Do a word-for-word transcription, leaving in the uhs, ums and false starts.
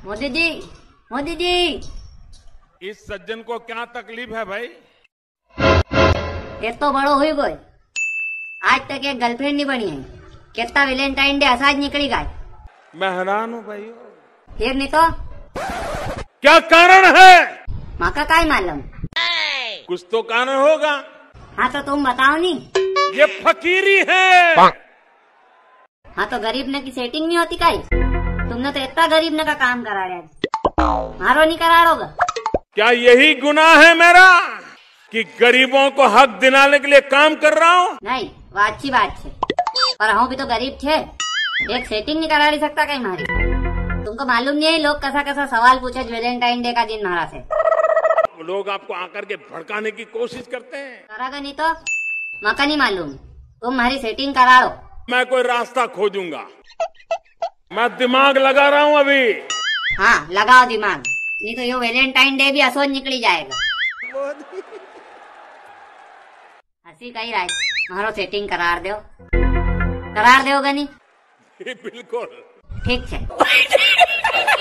मोदी जी, मोदी जी, इस सज्जन को क्या तकलीफ है भाई? ये तो बड़ो हुई गई, आज तक एक गर्लफ्रेंड नहीं बनी है। कितना वैलेंटाइन डे असाज निकली गए। मैं हैरान हूँ भाई। फिर नहीं तो क्या कारण है? माँ का काय मालूम। कुछ तो कारण होगा। हाँ तो तुम बताओ नी। ये फकीरी है। हाँ तो गरीब ने की सेटिंग नहीं होती काई। तुमने तो इतना गरीब ने का काम करा रहे, मारो नहीं करा रोगा। क्या यही गुनाह है मेरा कि गरीबों को हक दिलाने के लिए काम कर रहा हूँ? नहीं, वो अच्छी बात है, पर हम भी तो गरीब थे, एक सेटिंग नहीं करा नहीं सकता कहीं मारी। तुमको मालूम नहीं है लोग कैसा कैसा सवाल पूछे वैलेंटाइन डे का दिन मारा से। लोग आपको आकर के भड़काने की कोशिश करते हैं। करागा नहीं तो मका नहीं मालूम, तुम हमारी सेटिंग करा लो। मैं कोई रास्ता खोजूंगा। मैं दिमाग लगा रहा हूँ अभी। हाँ लगाओ दिमाग, नहीं तो ये वैलेंटाइन डे भी असोज निकली जाएगा। हंसी कही राय, मारो सेटिंग करार दो, करार दोगे नहीं? बिल्कुल ठीक है।